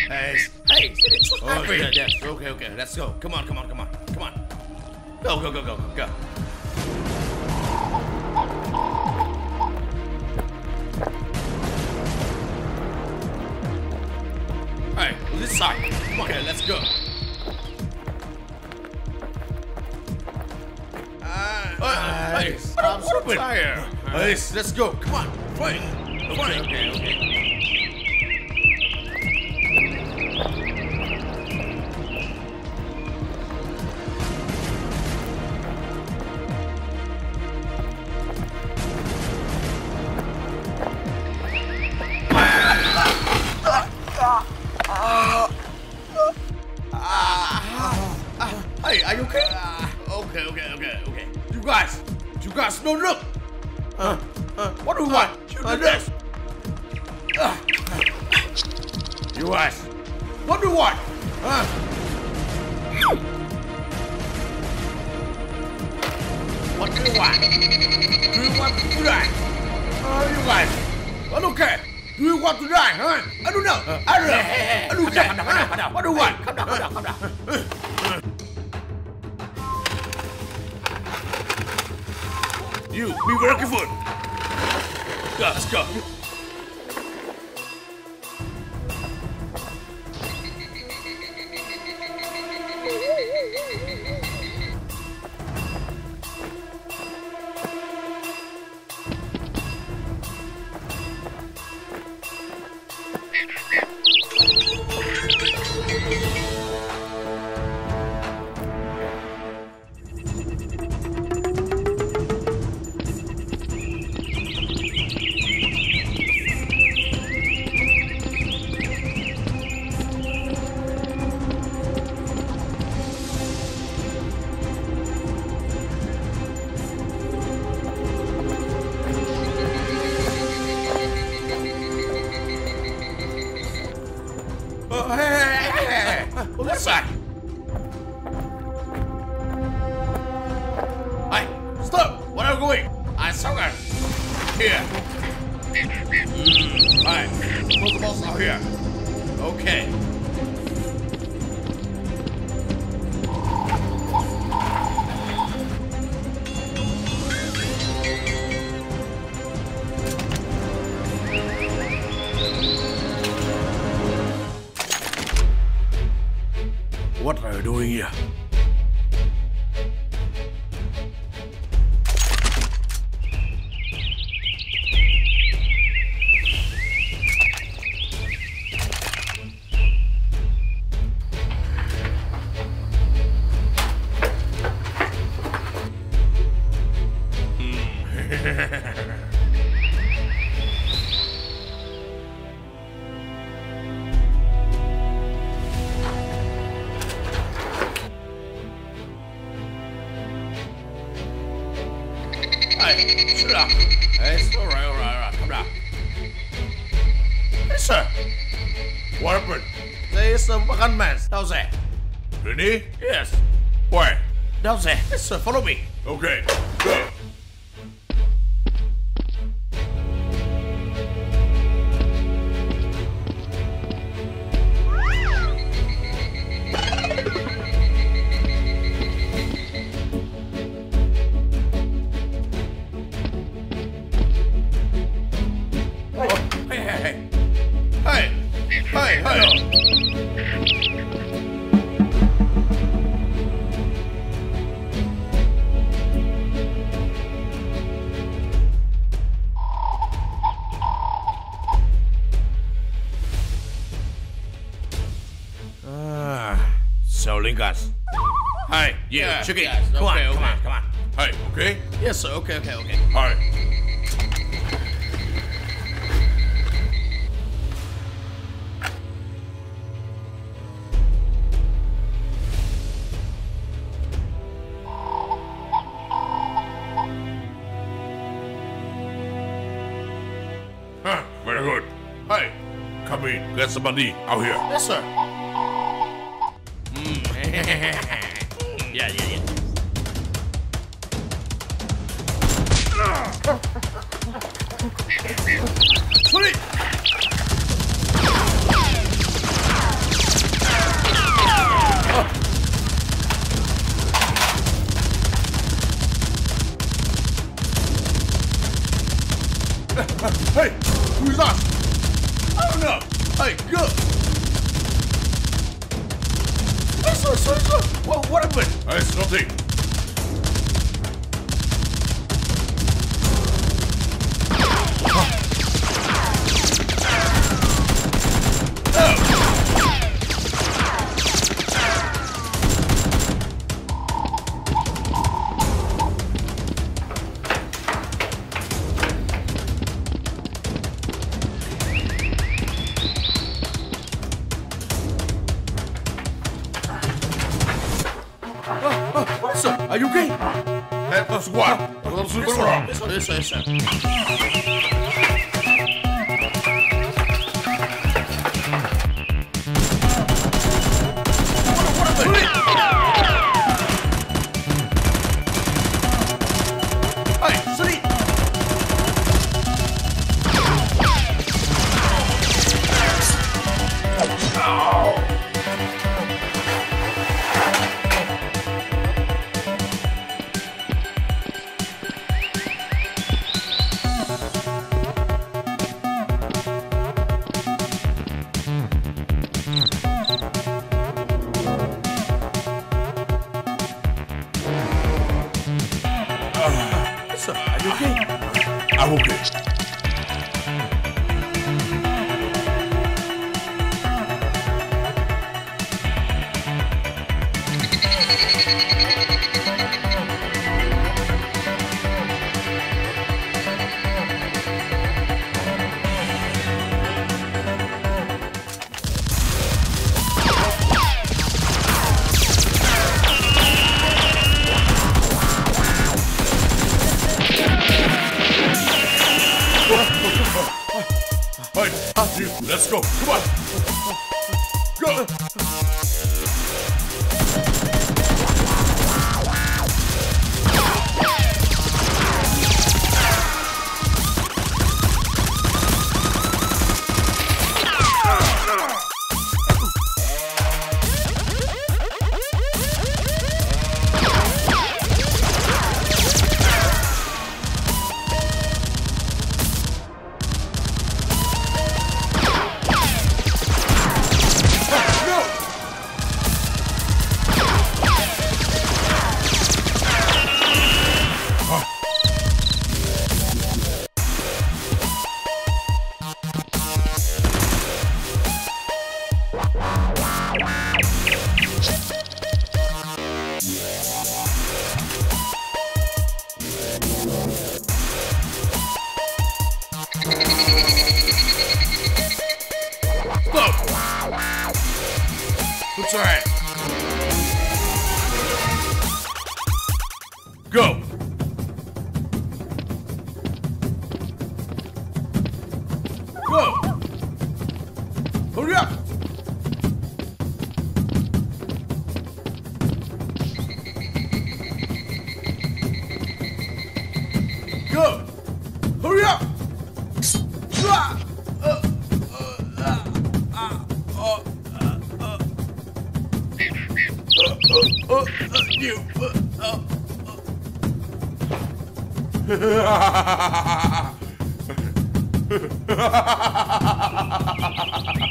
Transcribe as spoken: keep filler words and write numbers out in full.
Hey, hey, it's oh, yeah, yes. Okay, okay, let's go. Come on, come on, come on, come on. Go, go, go, go, go. Hey, this side. Come on, okay, let's go. Uh, uh, hey, I'm so tired. Hey, let's go. Come on, fight. Okay, okay, okay. Hey, are you okay? Okay, okay, okay, okay. You guys, you guys, no look. Uh, uh, what do you want? You do this. Uh, you guys, what do you want? Uh, what do you want? Do you want to die? Uh, you guys, I don't care. Do you want to die? Huh? I don't know. I don't know. I don't care. Calm down, calm down. What do you want? Calm down, calm down, calm down. You, be very careful. Go, let's go. What are you doing here? Down there. Ready? Yes. Where? Down there. Yes, sir. Follow me. Okay. Go. Oh, hey, hey, hey. Hey. Hey, hey. Guys. Hi, yeah, check it. Yes, come okay, on, okay. come on, come on. Hi, okay? Yes, sir. Okay, okay, okay. Hi. Huh, very good. Hi, come in. Get somebody out here. Yes, sir. Yeah, yeah, yeah. Sorry. Hey, go! Hey, sorry, sorry, sorry! What, what happened? Hey, it's nothing. Are you okay? Hey, that's what? What's wrong? Listen, listen, listen. What happened? Hey, Sonny! Are you okay? I'm okay. Hey, you, let's go. Come on. Go. What's that? Go! Go! Hurry up! Go! Hurry up! Ah! Uh, uh, uh, uh, uh, uh, uh, uh, uh, you, uh, uh, uh.